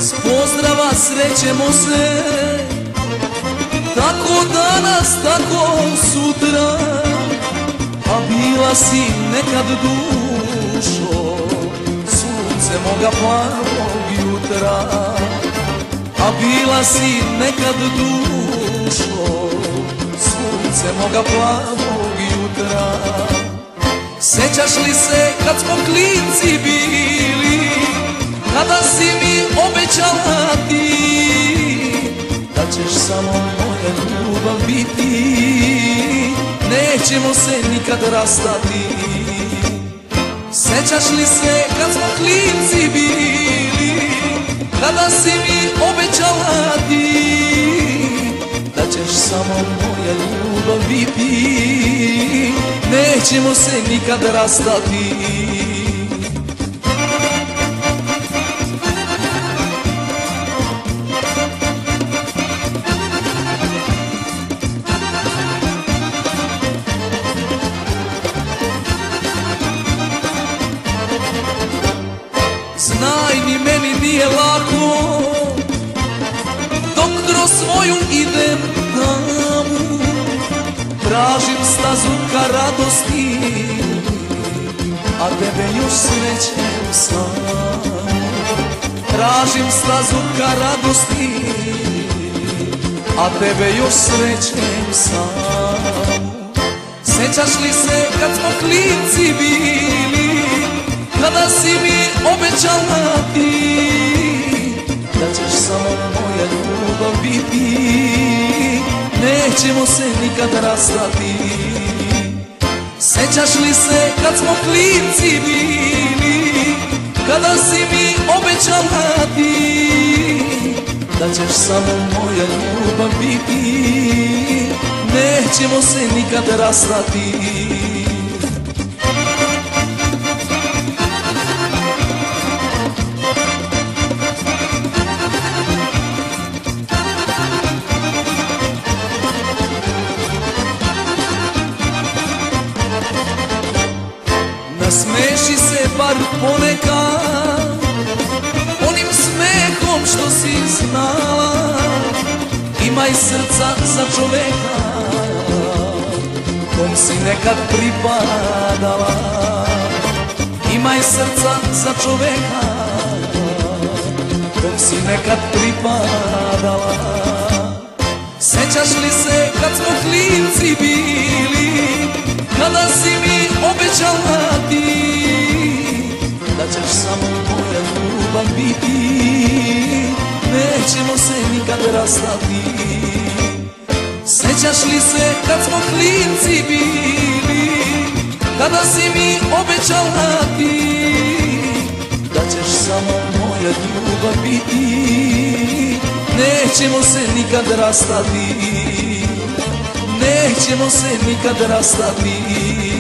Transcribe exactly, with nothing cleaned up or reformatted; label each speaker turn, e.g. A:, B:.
A: S pozdrava srećemo se, tako danas, tako sutra. A bila si nekad dušo, sunce moga plavog jutra. A bila si nekad dušo, sunce moga plavog jutra. Sećaš li se kad smo klinci bili, kada si mi obećala ti, da ćeš samo moja ljubav biti, nećemo se nikad rastati. Sećaš li se kad smo klinci bili, kada si mi obećala ti, da ćeš samo moja ljubav biti, nećemo se nikad rastati. Znaj, ni meni nije lako, dok kroz svoju idem tamu. Tražim stazu ka radosti, a tebe još srećem sam. Tražim stazu ka radosti, a tebe još srećem sam. Sećaš li se kad smo klinci bili, kada si mi obećala ti, da ćeš samo moja ljubav biti, nećemo se nikad rastati. Sećaš li se kad smo klinci bili, kada si mi obećala ti, da ćeš samo moja ljubav biti, nećemo se nikad rastati. Nasmeši se bar ponekad onim smehom što si znala. Imaj srca za čoveka kom si nekad pripadala. Imaj srca za čoveka kom si nekad pripadala. Sećaš li se kad smo klinci bili, kada si mi obećala ti, da ćeš samo moja ljubav biti, nećemo se nikad rastati. Sećaš li se kad smo klinci bili, kada si mi obećala ti, da ćeš samo moja ljubav biti, nećemo se nikad rastati. Nećemo se nikad rastati.